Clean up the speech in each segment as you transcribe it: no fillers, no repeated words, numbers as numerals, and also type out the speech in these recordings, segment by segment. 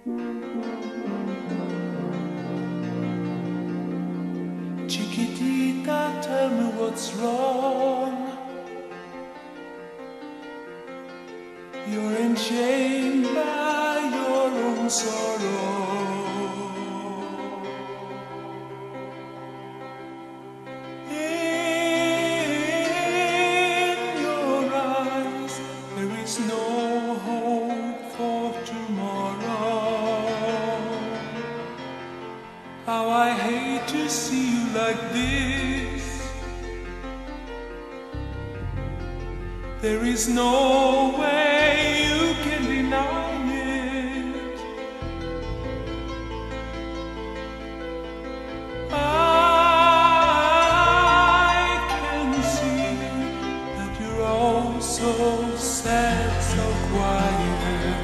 Chiquitita, tell me what's wrong. You're enchained by your own sorrow. In your eyes, there is no hope for tomorrow. How I hate to see you like this. There is no way you can deny it. I can see that you're all so sad, so quiet.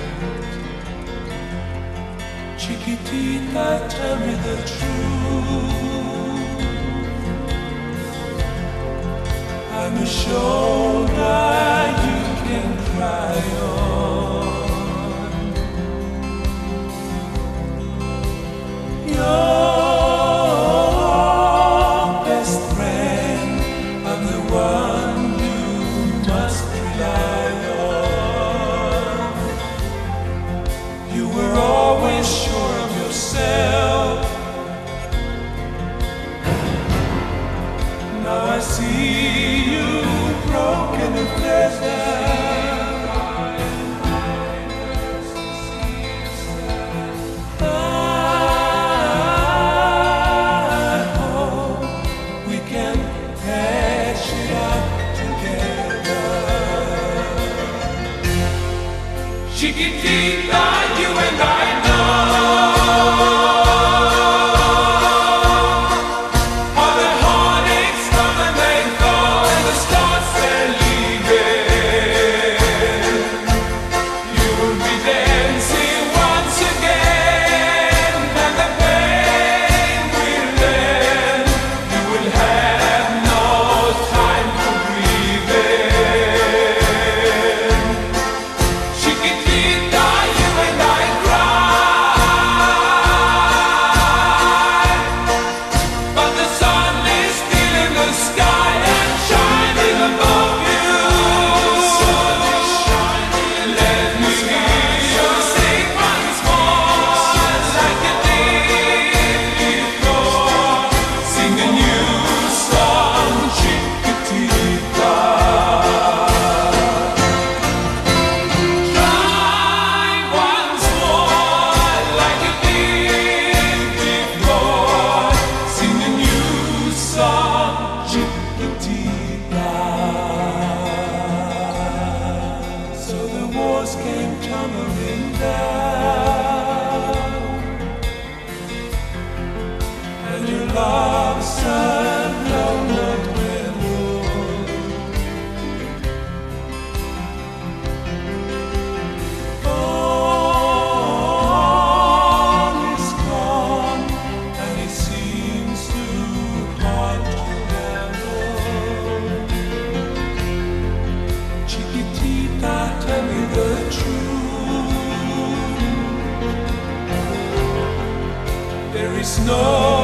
Chiquitita, tell me the truth. I'm a shoulder you can cry on. Your best friend, I'm the one you must rely on. You were always sure of yourself. Now I see you broken and flesh. I hope we can patch it up together. Chiquitita, you and I know how the heartaches come and they go, and the stars they're leaving. You'll be dancing once again, and the pain will end. You will have no time for breathing. Chiquitita, you and I cry, but the sun is still in the sky and shining above you. Let me hear you sing once more, like you did before. Sing a new song, Chiquitita. Try once more, like you did before. Sing a new song, Chiquitita. So the walls came tumbling down, and your love sang down that railroad. All is gone, and it seems too hard to handle. Chiquitita, tell me the truth. There is no